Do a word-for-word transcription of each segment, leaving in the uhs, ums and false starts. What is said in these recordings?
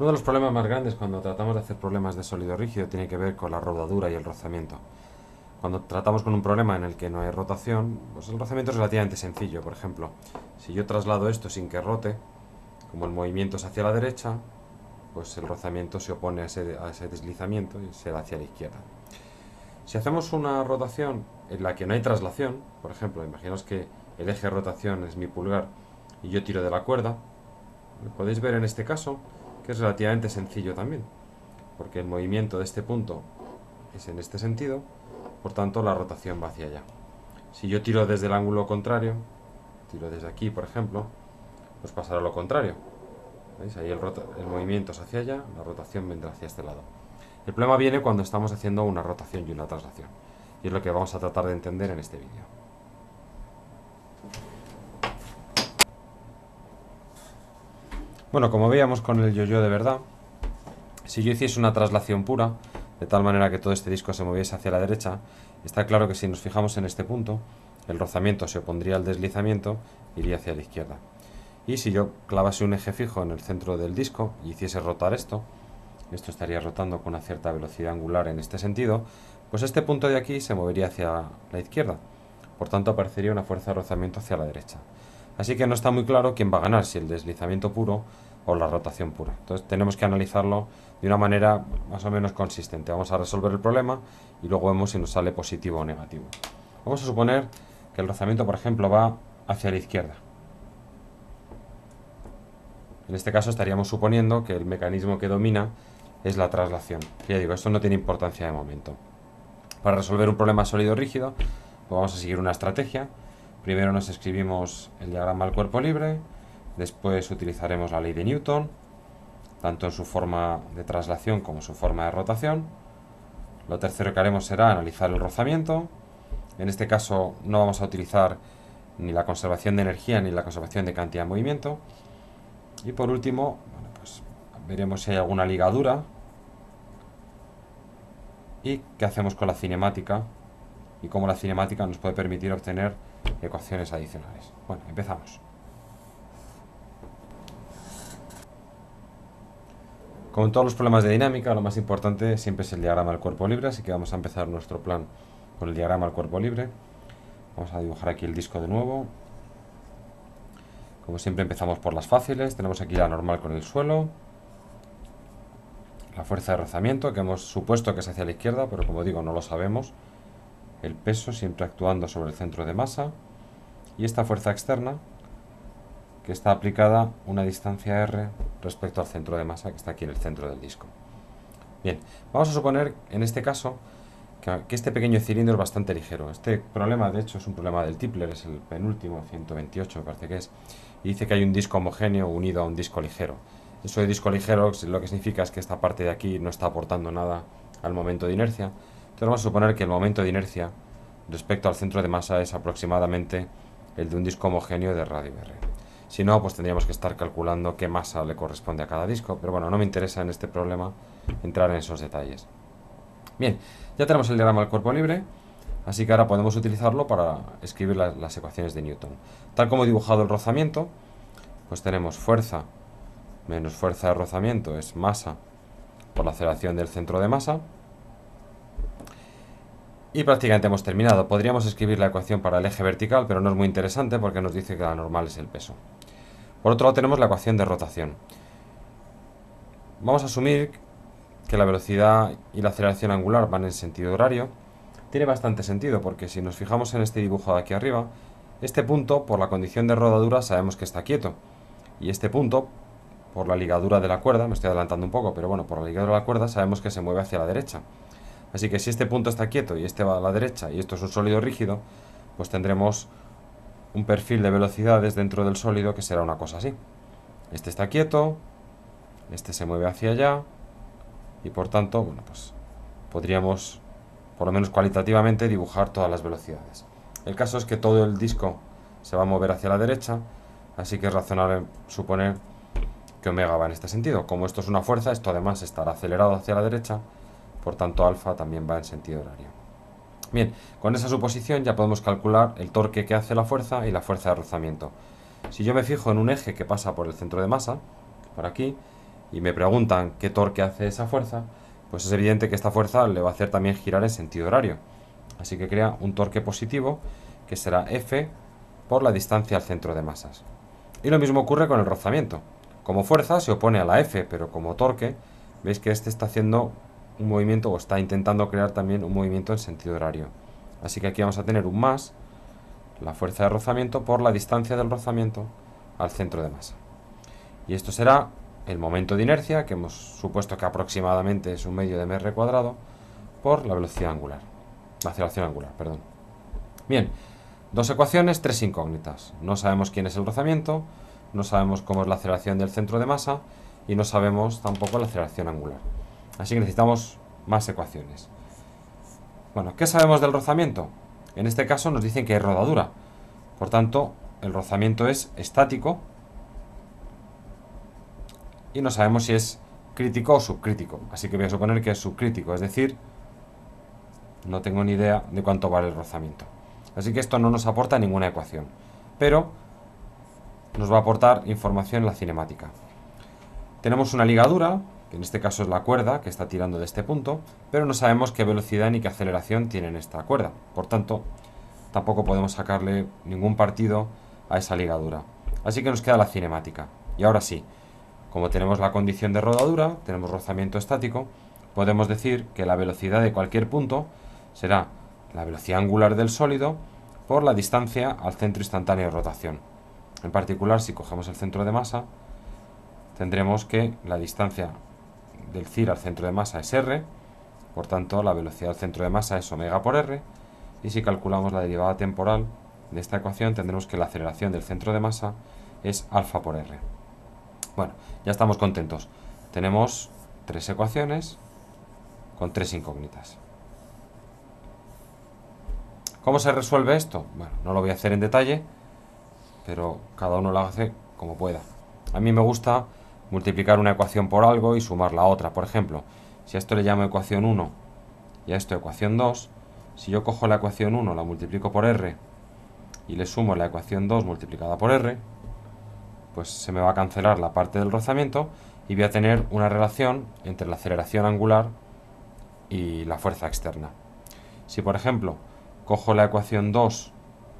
Uno de los problemas más grandes cuando tratamos de hacer problemas de sólido rígido tiene que ver con la rodadura y el rozamiento. Cuando tratamos con un problema en el que no hay rotación, pues el rozamiento es relativamente sencillo. Por ejemplo, si yo traslado esto sin que rote, como el movimiento es hacia la derecha, pues el rozamiento se opone a ese, a ese deslizamiento y se da hacia la izquierda. Si hacemos una rotación en la que no hay traslación, por ejemplo, imaginaos que el eje de rotación es mi pulgar y yo tiro de la cuerda, podéis ver en este caso que es relativamente sencillo también, porque el movimiento de este punto es en este sentido, por tanto la rotación va hacia allá. Si yo tiro desde el ángulo contrario, tiro desde aquí por ejemplo, pues pasará lo contrario. ¿Veis? Ahí el, el movimiento es hacia allá, la rotación vendrá hacia este lado. El problema viene cuando estamos haciendo una rotación y una traslación, y es lo que vamos a tratar de entender en este vídeo. Bueno, como veíamos con el yo-yo de verdad, si yo hiciese una traslación pura, de tal manera que todo este disco se moviese hacia la derecha, está claro que si nos fijamos en este punto, el rozamiento se opondría al deslizamiento e iría hacia la izquierda. Y si yo clavase un eje fijo en el centro del disco y hiciese rotar esto, esto estaría rotando con una cierta velocidad angular en este sentido, pues este punto de aquí se movería hacia la izquierda. Por tanto, aparecería una fuerza de rozamiento hacia la derecha. Así que no está muy claro quién va a ganar, si el deslizamiento puro o la rotación pura. Entonces tenemos que analizarlo de una manera más o menos consistente. Vamos a resolver el problema y luego vemos si nos sale positivo o negativo. Vamos a suponer que el rozamiento, por ejemplo, va hacia la izquierda. En este caso estaríamos suponiendo que el mecanismo que domina es la traslación. Ya digo, esto no tiene importancia de momento. Para resolver un problema sólido rígido, pues vamos a seguir una estrategia. Primero nos escribimos el diagrama del cuerpo libre, después utilizaremos la ley de Newton, tanto en su forma de traslación como en su forma de rotación. Lo tercero que haremos será analizar el rozamiento. En este caso no vamos a utilizar ni la conservación de energía ni la conservación de cantidad de movimiento. Y por último, bueno, pues veremos si hay alguna ligadura y qué hacemos con la cinemática y cómo la cinemática nos puede permitir obtener ecuaciones adicionales. Bueno, empezamos. Como en todos los problemas de dinámica, lo más importante siempre es el diagrama del cuerpo libre, así que vamos a empezar nuestro plan con el diagrama del cuerpo libre. Vamos a dibujar aquí el disco de nuevo. Como siempre empezamos por las fáciles. Tenemos aquí la normal con el suelo, la fuerza de rozamiento, que hemos supuesto que es hacia la izquierda, pero como digo no lo sabemos. El peso siempre actuando sobre el centro de masa. Y esta fuerza externa, que está aplicada una distancia r respecto al centro de masa, que está aquí en el centro del disco. Bien, vamos a suponer en este caso que, que este pequeño cilindro es bastante ligero. Este problema de hecho es un problema del Tipler, es el penúltimo, ciento veintiocho me parece que es, y dice que hay un disco homogéneo unido a un disco ligero. Eso de disco ligero lo que significa es que esta parte de aquí no está aportando nada al momento de inercia. Entonces vamos a suponer que el momento de inercia respecto al centro de masa es aproximadamente el de un disco homogéneo de radio R. Si no, pues tendríamos que estar calculando qué masa le corresponde a cada disco, pero bueno, no me interesa en este problema entrar en esos detalles. Bien, ya tenemos el diagrama del cuerpo libre, así que ahora podemos utilizarlo para escribir la, las ecuaciones de Newton. Tal como he dibujado el rozamiento, pues tenemos fuerza menos fuerza de rozamiento es masa por la aceleración del centro de masa. Y prácticamente hemos terminado. Podríamos escribir la ecuación para el eje vertical, pero no es muy interesante porque nos dice que la normal es el peso. Por otro lado tenemos la ecuación de rotación. Vamos a asumir que la velocidad y la aceleración angular van en sentido horario. Tiene bastante sentido porque si nos fijamos en este dibujo de aquí arriba, este punto, por la condición de rodadura, sabemos que está quieto. Y este punto, por la ligadura de la cuerda, me estoy adelantando un poco, pero bueno, por la ligadura de la cuerda sabemos que se mueve hacia la derecha. Así que si este punto está quieto y este va a la derecha y esto es un sólido rígido, pues tendremos un perfil de velocidades dentro del sólido que será una cosa así. Este está quieto, este se mueve hacia allá y por tanto, bueno, pues podríamos, por lo menos cualitativamente, dibujar todas las velocidades. El caso es que todo el disco se va a mover hacia la derecha, así que es razonable suponer que omega va en este sentido. Como esto es una fuerza, esto además estará acelerado hacia la derecha, por tanto alfa también va en sentido horario. Bien, con esa suposición ya podemos calcular el torque que hace la fuerza y la fuerza de rozamiento. Si yo me fijo en un eje que pasa por el centro de masa, por aquí, y me preguntan qué torque hace esa fuerza, pues es evidente que esta fuerza le va a hacer también girar en sentido horario. Así que crea un torque positivo que será F por la distancia al centro de masas. Y lo mismo ocurre con el rozamiento. Como fuerza se opone a la F, pero como torque, veis que este está haciendo un movimiento o está intentando crear también un movimiento en sentido horario. Así que aquí vamos a tener un más la fuerza de rozamiento por la distancia del rozamiento al centro de masa. Y esto será el momento de inercia, que hemos supuesto que aproximadamente es un medio de mr cuadrado, por la velocidad angular. La aceleración angular, perdón. Bien, dos ecuaciones, tres incógnitas. No sabemos quién es el rozamiento, no sabemos cómo es la aceleración del centro de masa y no sabemos tampoco la aceleración angular. Así que necesitamos más ecuaciones. Bueno, ¿qué sabemos del rozamiento? En este caso nos dicen que hay rodadura. Por tanto, el rozamiento es estático y no sabemos si es crítico o subcrítico. Así que voy a suponer que es subcrítico, es decir, no tengo ni idea de cuánto vale el rozamiento. Así que esto no nos aporta ninguna ecuación, pero nos va a aportar información en la cinemática. Tenemos una ligadura, que en este caso es la cuerda que está tirando de este punto, pero no sabemos qué velocidad ni qué aceleración tiene esta cuerda. Por tanto, tampoco podemos sacarle ningún partido a esa ligadura. Así que nos queda la cinemática. Y ahora sí, como tenemos la condición de rodadura, tenemos rozamiento estático, podemos decir que la velocidad de cualquier punto será la velocidad angular del sólido por la distancia al centro instantáneo de rotación. En particular, si cogemos el centro de masa, tendremos que la distancia del C I R al centro de masa es R, por tanto la velocidad al centro de masa es omega por R, y si calculamos la derivada temporal de esta ecuación tendremos que la aceleración del centro de masa es alfa por R. Bueno, ya estamos contentos. Tenemos tres ecuaciones con tres incógnitas. ¿Cómo se resuelve esto? Bueno, no lo voy a hacer en detalle, pero cada uno lo hace como pueda. A mí me gusta multiplicar una ecuación por algo y sumar la otra. Por ejemplo, si a esto le llamo ecuación uno y a esto ecuación dos, si yo cojo la ecuación uno, la multiplico por R y le sumo la ecuación dos multiplicada por R, pues se me va a cancelar la parte del rozamiento y voy a tener una relación entre la aceleración angular y la fuerza externa. Si por ejemplo cojo la ecuación dos,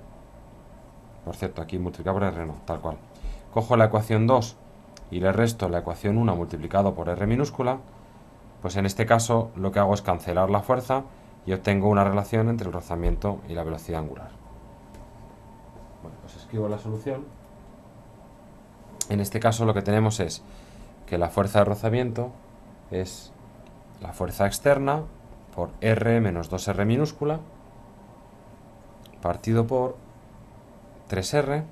por cierto aquí multiplicado por R no, tal cual, cojo la ecuación dos y le resto la ecuación uno multiplicado por R minúscula, pues en este caso lo que hago es cancelar la fuerza y obtengo una relación entre el rozamiento y la velocidad angular. Bueno, pues escribo la solución. En este caso lo que tenemos es que la fuerza de rozamiento es la fuerza externa por R menos dos R minúscula partido por tres R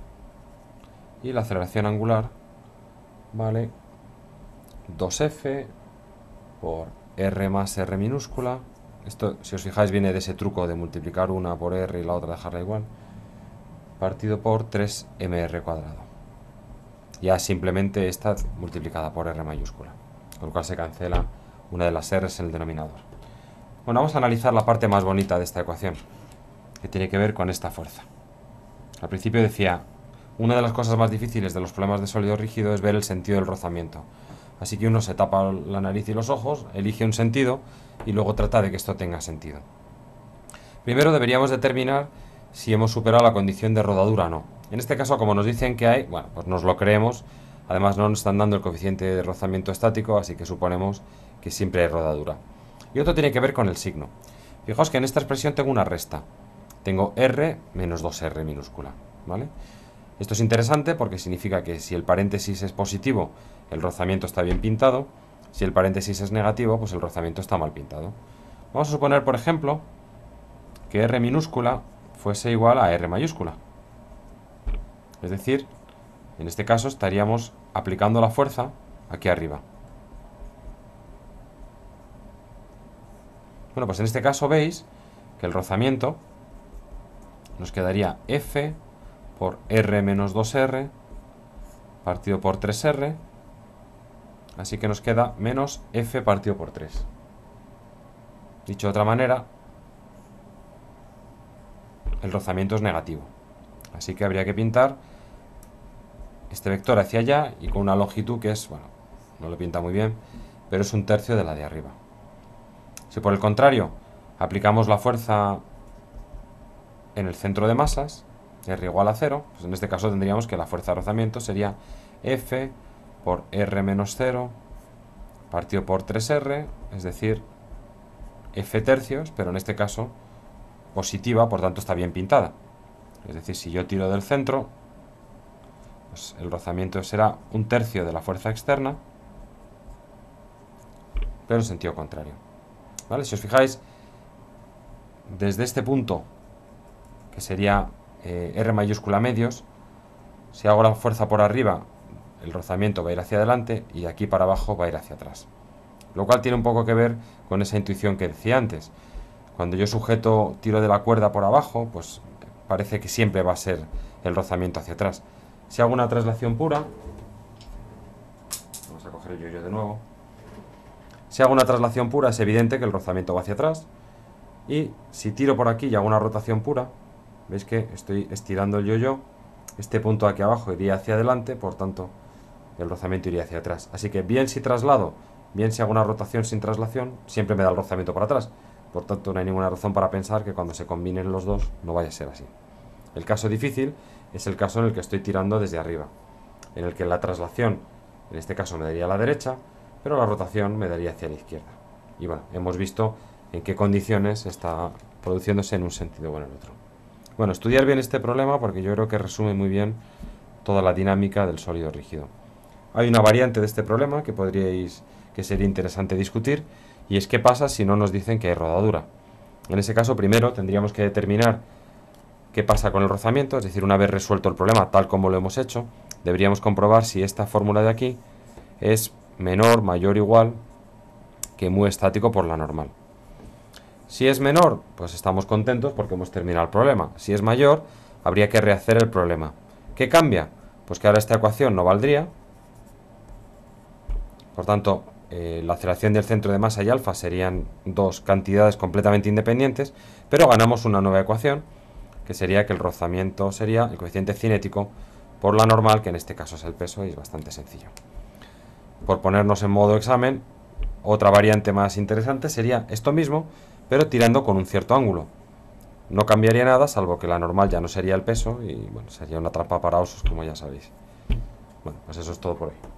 y la aceleración angular vale dos F por R más R minúscula. Esto, si os fijáis, viene de ese truco de multiplicar una por R y la otra dejarla igual, partido por tres M R cuadrado. Ya simplemente esta multiplicada por R mayúscula, con lo cual se cancela una de las R's en el denominador. Bueno, vamos a analizar la parte más bonita de esta ecuación, que tiene que ver con esta fuerza. Al principio decía, una de las cosas más difíciles de los problemas de sólido rígido es ver el sentido del rozamiento. Así que uno se tapa la nariz y los ojos, elige un sentido y luego trata de que esto tenga sentido. Primero deberíamos determinar si hemos superado la condición de rodadura o no. En este caso, como nos dicen que hay, bueno, pues nos lo creemos. Además no nos están dando el coeficiente de rozamiento estático, así que suponemos que siempre hay rodadura. Y otro tiene que ver con el signo. Fijaos que en esta expresión tengo una resta. Tengo R menos dos R minúscula, ¿vale? Esto es interesante porque significa que si el paréntesis es positivo, el rozamiento está bien pintado. Si el paréntesis es negativo, pues el rozamiento está mal pintado. Vamos a suponer, por ejemplo, que R minúscula fuese igual a R mayúscula. Es decir, en este caso estaríamos aplicando la fuerza aquí arriba. Bueno, pues en este caso veis que el rozamiento nos quedaría F por R menos dos R partido por tres R, así que nos queda menos F partido por tres. Dicho de otra manera, el rozamiento es negativo, así que habría que pintar este vector hacia allá y con una longitud que es, bueno, no lo pinta muy bien, pero es un tercio de la de arriba. Si por el contrario aplicamos la fuerza en el centro de masas, R igual a cero, pues en este caso tendríamos que la fuerza de rozamiento sería F por R menos cero partido por tres R, es decir, F tercios, pero en este caso positiva, por tanto está bien pintada. Es decir, si yo tiro del centro, pues el rozamiento será un tercio de la fuerza externa, pero en sentido contrario. ¿Vale? Si os fijáis, desde este punto, que sería eh, R mayúscula medios, si hago la fuerza por arriba, el rozamiento va a ir hacia adelante y de aquí para abajo va a ir hacia atrás. Lo cual tiene un poco que ver con esa intuición que decía antes. Cuando yo sujeto, tiro de la cuerda por abajo, pues parece que siempre va a ser el rozamiento hacia atrás. Si hago una traslación pura, vamos a coger el yo-yo de nuevo. Si hago una traslación pura es evidente que el rozamiento va hacia atrás. Y si tiro por aquí y hago una rotación pura, veis que estoy estirando el yo-yo, este punto aquí abajo iría hacia adelante, por tanto el rozamiento iría hacia atrás. Así que bien si traslado, bien si hago una rotación sin traslación, siempre me da el rozamiento para atrás. Por tanto no hay ninguna razón para pensar que cuando se combinen los dos no vaya a ser así. El caso difícil es el caso en el que estoy tirando desde arriba, en el que la traslación, en este caso me daría a la derecha, pero la rotación me daría hacia la izquierda. Y bueno, hemos visto en qué condiciones está produciéndose en un sentido o en el otro. Bueno, estudiar bien este problema porque yo creo que resume muy bien toda la dinámica del sólido rígido. Hay una variante de este problema que podríais, que sería interesante discutir, y es qué pasa si no nos dicen que hay rodadura. En ese caso, primero tendríamos que determinar qué pasa con el rozamiento, es decir, una vez resuelto el problema tal como lo hemos hecho, deberíamos comprobar si esta fórmula de aquí es menor, mayor o igual que mu estático por la normal. Si es menor, pues estamos contentos porque hemos terminado el problema. Si es mayor, habría que rehacer el problema. ¿Qué cambia? Pues que ahora esta ecuación no valdría. Por tanto, eh, la aceleración del centro de masa y alfa serían dos cantidades completamente independientes, pero ganamos una nueva ecuación, que sería que el rozamiento sería el coeficiente cinético por la normal, que en este caso es el peso, y es bastante sencillo. Por ponernos en modo examen, otra variante más interesante sería esto mismo, pero tirando con un cierto ángulo. No cambiaría nada, salvo que la normal ya no sería el peso y bueno, sería una trampa para osos, como ya sabéis. Bueno, pues eso es todo por hoy.